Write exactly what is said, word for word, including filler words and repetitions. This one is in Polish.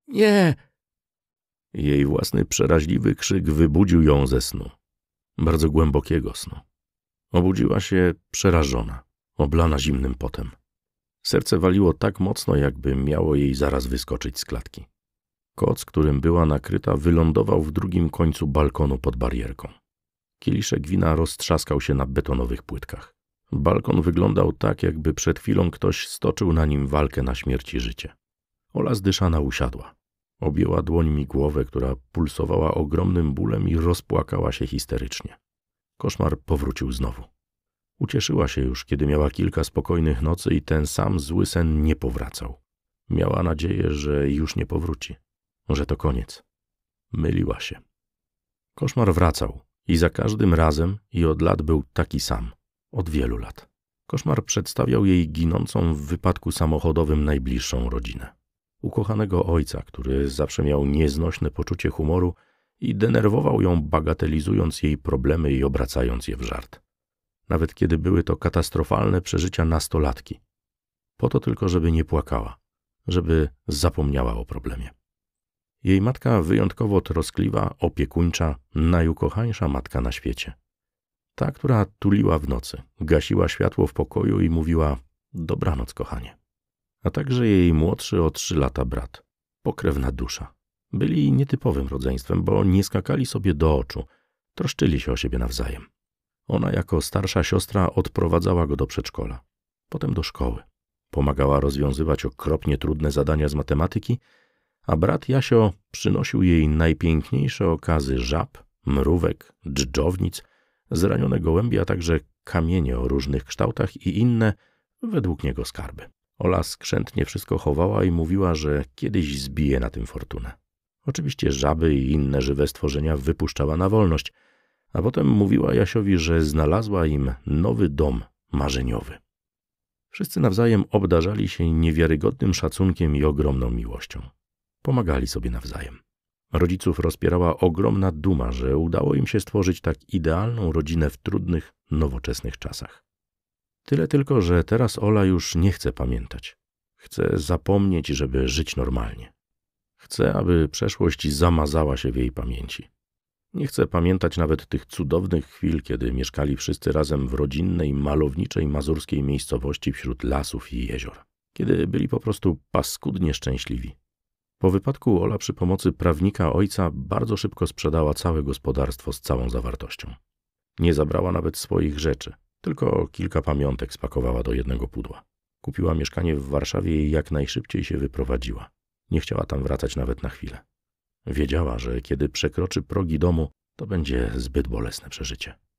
Nie! Jej własny przeraźliwy krzyk wybudził ją ze snu. Bardzo głębokiego snu. Obudziła się przerażona, oblana zimnym potem. Serce waliło tak mocno, jakby miało jej zaraz wyskoczyć z klatki. Koc, którym była nakryta, wylądował w drugim końcu balkonu pod barierką. Kieliszek wina roztrzaskał się na betonowych płytkach. Balkon wyglądał tak, jakby przed chwilą ktoś stoczył na nim walkę na śmierć i życie. Ola zdyszana usiadła. Objęła dłońmi głowę, która pulsowała ogromnym bólem i rozpłakała się histerycznie. Koszmar powrócił znowu. Ucieszyła się już, kiedy miała kilka spokojnych nocy i ten sam zły sen nie powracał. Miała nadzieję, że już nie powróci, że to koniec. Myliła się. Koszmar wracał i za każdym razem i od lat był taki sam. Od wielu lat. Koszmar przedstawiał jej ginącą w wypadku samochodowym najbliższą rodzinę. Ukochanego ojca, który zawsze miał nieznośne poczucie humoru i denerwował ją, bagatelizując jej problemy i obracając je w żart. Nawet kiedy były to katastrofalne przeżycia nastolatki. Po to tylko, żeby nie płakała, żeby zapomniała o problemie. Jej matka wyjątkowo troskliwa, opiekuńcza, najukochańsza matka na świecie. Ta, która tuliła w nocy, gasiła światło w pokoju i mówiła: dobranoc, kochanie. A także jej młodszy o trzy lata brat, pokrewna dusza. Byli nietypowym rodzeństwem, bo nie skakali sobie do oczu, troszczyli się o siebie nawzajem. Ona jako starsza siostra odprowadzała go do przedszkola, potem do szkoły. Pomagała rozwiązywać okropnie trudne zadania z matematyki, a brat Jasio przynosił jej najpiękniejsze okazy żab, mrówek, dżdżownic, zranione gołębie, a także kamienie o różnych kształtach i inne, według niego, skarby. Ola skrzętnie wszystko chowała i mówiła, że kiedyś zbije na tym fortunę. Oczywiście żaby i inne żywe stworzenia wypuszczała na wolność, a potem mówiła Jasiowi, że znalazła im nowy dom marzeniowy. Wszyscy nawzajem obdarzali się niewiarygodnym szacunkiem i ogromną miłością. Pomagali sobie nawzajem. Rodziców rozpierała ogromna duma, że udało im się stworzyć tak idealną rodzinę w trudnych, nowoczesnych czasach. Tyle tylko, że teraz Ola już nie chce pamiętać. Chce zapomnieć, żeby żyć normalnie. Chce, aby przeszłość zamazała się w jej pamięci. Nie chce pamiętać nawet tych cudownych chwil, kiedy mieszkali wszyscy razem w rodzinnej, malowniczej mazurskiej miejscowości wśród lasów i jezior. Kiedy byli po prostu paskudnie szczęśliwi. Po wypadku Ola przy pomocy prawnika ojca bardzo szybko sprzedała całe gospodarstwo z całą zawartością. Nie zabrała nawet swoich rzeczy, tylko kilka pamiątek spakowała do jednego pudła. Kupiła mieszkanie w Warszawie i jak najszybciej się wyprowadziła. Nie chciała tam wracać nawet na chwilę. Wiedziała, że kiedy przekroczy progi domu, to będzie zbyt bolesne przeżycie.